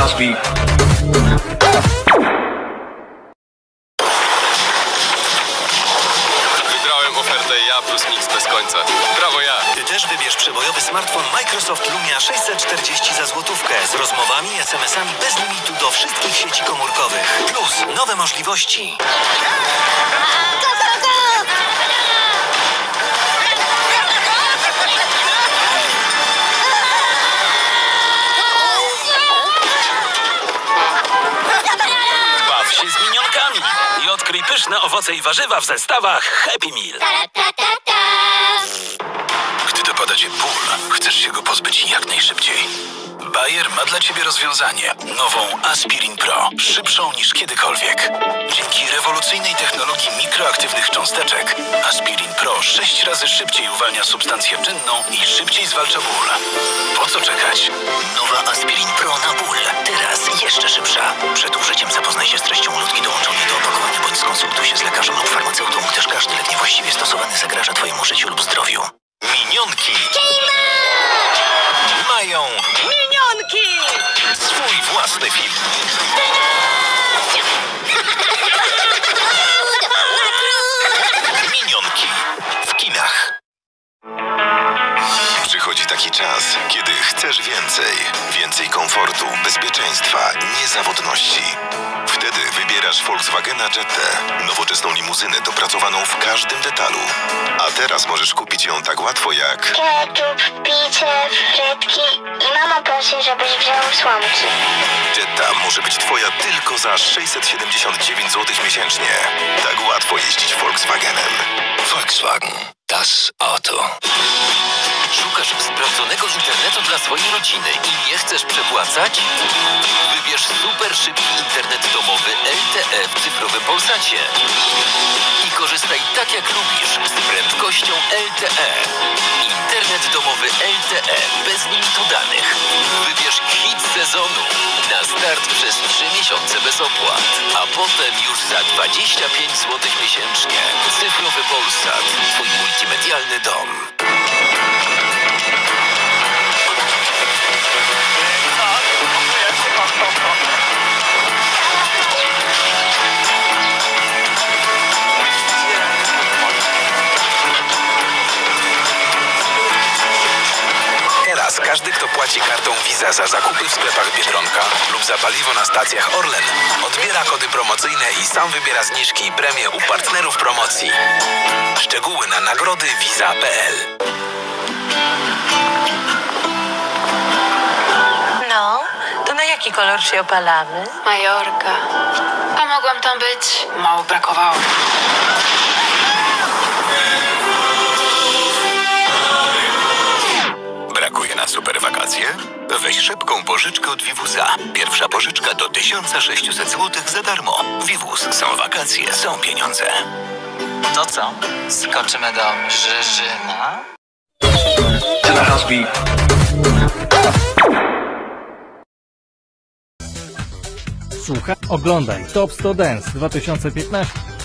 Wybrałem ofertę ja plus Mix bez końca. Brawo ja! Ty też wybierz przebojowy smartfon Microsoft Lumia 640 za złotówkę z rozmowami, SMS-ami bez limitu do wszystkich sieci komórkowych. Plus nowe możliwości. Baw się z minionkami i odkryj pyszne owoce i warzywa w zestawach Happy Meal. Gdy dopada cię ból, chcesz się go pozbyć jak najszybciej. Bayer ma dla ciebie rozwiązanie. Nową Aspirin Pro. Szybszą niż kiedykolwiek. Dzięki rewolucyjnej technologii mikroaktywnych cząsteczek Aspirin Pro 6 razy szybciej uwalnia substancję czynną i szybciej zwalcza ból. Po co czekać? Nowa Aspirin Pro na ból. Teraz jeszcze szybsza. Przed użyciem zapoznaj się z treścią ulotki dołączonej do opakowania bądź skonsultuj się z lekarzem lub farmaceutą, gdyż każdy lek niewłaściwie stosowany zagraża twojemu życiu lub zdrowiu. Minionki mają swój własny film. Minionki w kinach. Przychodzi taki czas, kiedy chcesz więcej. Więcej komfortu, bezpieczeństwa, niezawodności. Wtedy wybierasz Volkswagena Jettę. Nowoczesną limuzynę dopracowaną w każdym detalu. A teraz możesz kupić ją tak łatwo jak ketchup, pizzę, frytki i mama prosi, żebyś wziął słomki. Jetta może być twoja tylko za 679 zł miesięcznie. Tak łatwo jeździć Volkswagenem. Volkswagen. Das Auto. Szukasz sprawdzonego internetu dla swojej rodziny i nie chcesz przepłacać? Wybierz super szybki internet domowy LTE w cyfrowym Polsacie. I korzystaj tak jak lubisz z prędkością LTE. Internet domowy LTE bez limitu danych. Wybierz hit sezonu. Na start przez 3 miesiące bez opłat. A potem już za 25 zł miesięcznie. Cyfrowy Polsat. Twój multimedialny dom. Teraz każdy, kto płaci kartą Visa za zakupy w sklepach Biedronka lub za paliwo na stacjach Orlen, odbiera kody promocyjne i sam wybiera zniżki i premie u partnerów promocji. Szczegóły na nagrody visa.pl. No, to na jaki kolor się opalamy? Majorka. A mogłam tam być? Mało brakowało. Brakuje na super wakacje? Weź szybką pożyczkę od Vivousa. Pierwsza pożyczka do 1600 zł za darmo. Vivous. Są wakacje, są pieniądze. To co? Skoczymy do Żyżyna? Słuchaj, oglądaj Top 100 Dance 2015.